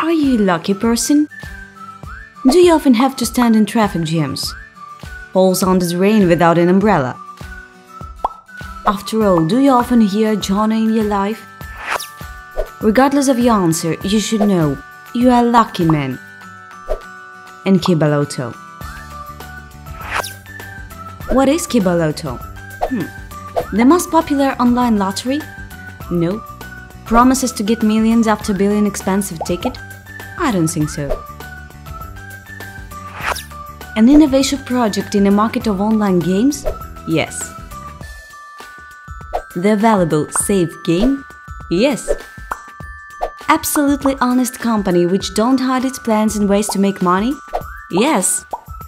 Are you a lucky person? Do you often have to stand in traffic jams? Falls under the rain without an umbrella? After all, do you often hear Johnny in your life? Regardless of your answer, you should know you are a lucky man. And Kibaloto. What is Kibaloto? The most popular online lottery? No. Promises to get millions after billion expensive ticket? I don't think so. An innovation project in a market of online games? Yes. The available safe game? Yes. Absolutely honest company which don't hide its plans and ways to make money? Yes.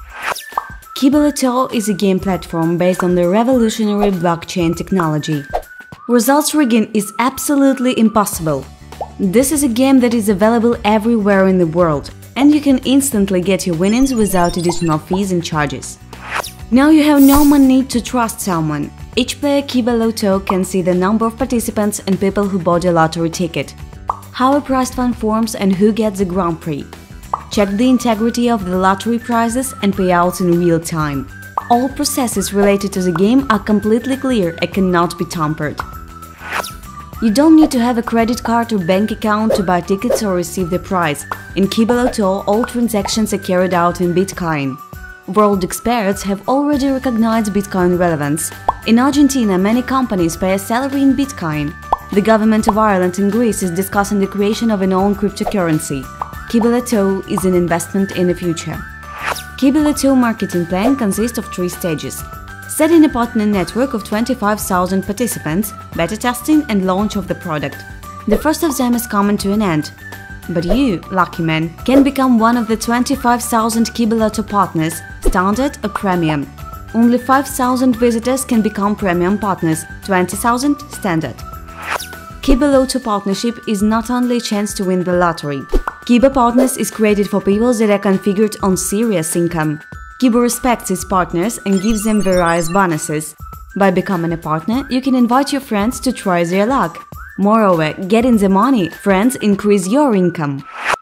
Kibaloto is a game platform based on the revolutionary blockchain technology. Results rigging is absolutely impossible. This is a game that is available everywhere in the world, and you can instantly get your winnings without additional fees and charges. Now you have no more need to trust someone. Each player Kibaloto can see the number of participants and people who bought a lottery ticket, how a prize fund forms and who gets the Grand Prix. Check the integrity of the lottery prizes and payouts in real time. All processes related to the game are completely clear and cannot be tampered. You don't need to have a credit card or bank account to buy tickets or receive the prize. In Kibaloto, all transactions are carried out in Bitcoin. World experts have already recognized Bitcoin relevance. In Argentina, many companies pay a salary in Bitcoin. The government of Ireland and Greece is discussing the creation of an own cryptocurrency. Kibaloto is an investment in the future. Kibaloto marketing plan consists of 3 stages. Setting a partner network of 25,000 participants, beta testing and launch of the product. The first of them is coming to an end. But you, lucky man, can become one of the 25,000 Kibaloto partners, standard or premium. Only 5,000 visitors can become premium partners, 20,000 standard. Kibaloto partnership is not only a chance to win the lottery. Kibo Partners is created for people that are configured on serious income. Kibo respects its partners and gives them various bonuses. By becoming a partner, you can invite your friends to try their luck. Moreover, getting the money, friends increase your income.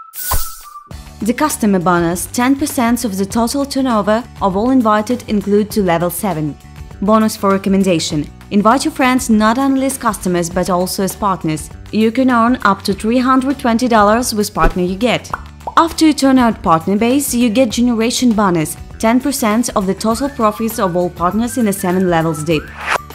The customer bonus, 10% of the total turnover of all invited, include to level 7. Bonus for recommendation. Invite your friends not only as customers but also as partners. You can earn up to $320 with partner you get. After you turn out partner base, you get generation bonus, 10% of the total profits of all partners in the 7 levels deep.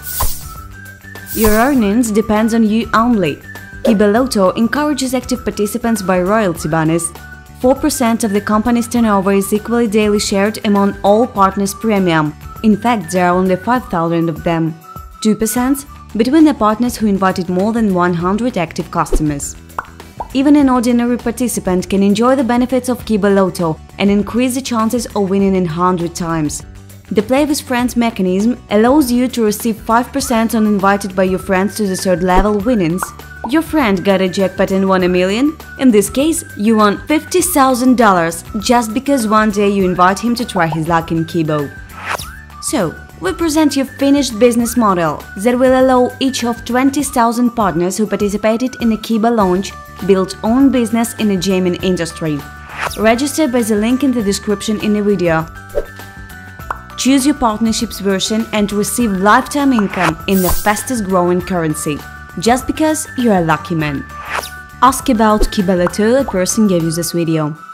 Your earnings depends on you only. Kibaloto encourages active participants by royalty bonus. 4% of the company's turnover is equally daily shared among all partners premium. In fact, there are only 5,000 of them. 2% between the partners who invited more than 100 active customers. Even an ordinary participant can enjoy the benefits of Kibaloto and increase the chances of winning in 100 times. The Play with Friends mechanism allows you to receive 5% on invited by your friends to the 3rd level winnings. Your friend got a jackpot and won $1 million. In this case, you won $50,000 just because one day you invite him to try his luck in Kibo. So, we present you a finished business model that will allow each of 20,000 partners who participated in the Kibo launch build own business in the gaming industry. Register by the link in the description in the video. Choose your partnerships version and receive lifetime income in the fastest growing currency, just because you're a lucky man. Ask about Kibaloto, a person gave you this video.